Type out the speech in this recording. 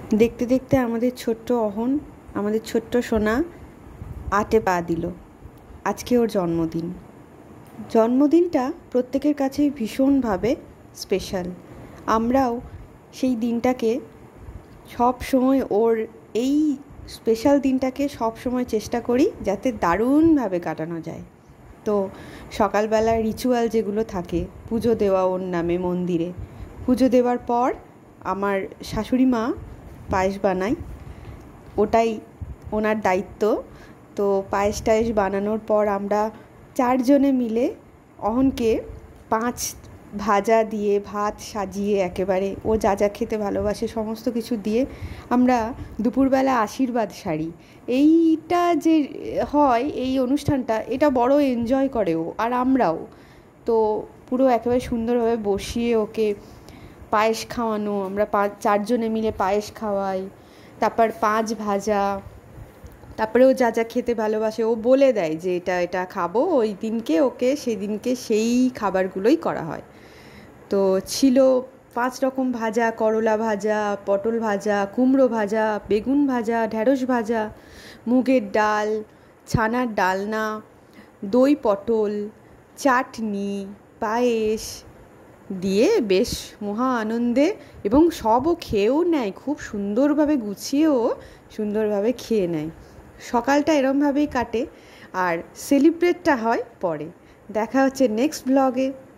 দেখতে দেখতে আমাদের ছোট্ট অহন, আমাদের ছোট্ট সোনা 8-এ পা দিল। আজকে ওর জন্মদিন। জন্মদিনটা প্রত্যেকের কাছেই ভীষণভাবে স্পেশাল। আমরাও সেই দিনটাকে সব সময় ওর এই স্পেশাল দিনটাকে সব সময় চেষ্টা করি যাতে দারুণভাবে কাটানো যায়। তো সকালবেলা রিচুয়াল যেগুলো থাকে, পুজো দেওয়া ওর নামে মন্দিরে, পুজো দেওয়ার পর আমার শাশুড়ি মা পায়েস বানায়, ওটাই ওনার দায়িত্ব। তো পায়েস টায়েস বানানোর পর আমরা 4 জনে মিলে অহনকে 5 ভাজা দিয়ে ভাত সাজিয়ে একেবারে ও যা যা খেতে ভালোবাসে সমস্ত কিছু দিয়ে আমরা দুপুরবেলা আশীর্বাদ সারি। এইটা যে হয় এই অনুষ্ঠানটা, এটা বড় এনজয় করে ও আর আমরাও। তো পুরো একেবারে সুন্দরভাবে বসিয়ে ওকে পায়েস খাওয়ানো, আমরা 4 জনে মিলে পায়েস খাওয়াই, তারপর 5 ভাজা, তারপরে ও যা যা খেতে ভালোবাসে ও বলে দেয় যে এটা এটা খাবো, ওই দিনকে ওকে সেদিনকে সেই খাবারগুলোই করা হয়। তো ছিল 5 রকম ভাজা, করলা ভাজা, পটল ভাজা, কুমড়ো ভাজা, বেগুন ভাজা, ঢ্যাঁড়স ভাজা, মুগের ডাল, ছানার ডালনা, দই পটল, চাটনি, পায়েস দিয়ে বেশ মহা আনন্দে, এবং সবও খেয়েও নেয়, খুব সুন্দরভাবে গুছিয়েও সুন্দরভাবে খেয়ে নেয়। সকালটা এরমভাবেই কাটে আর সেলিব্রেটটা হয় পরে। দেখা হচ্ছে নেক্সট ব্লগে।